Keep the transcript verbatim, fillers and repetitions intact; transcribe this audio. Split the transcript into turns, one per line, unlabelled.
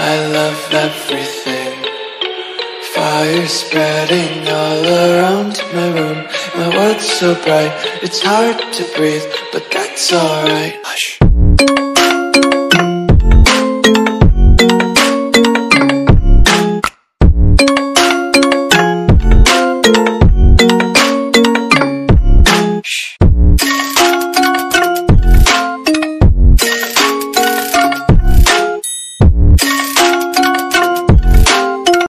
I love everything. Fire spreading all around my room. My world's so bright, it's hard to breathe, but that's alright. Hush.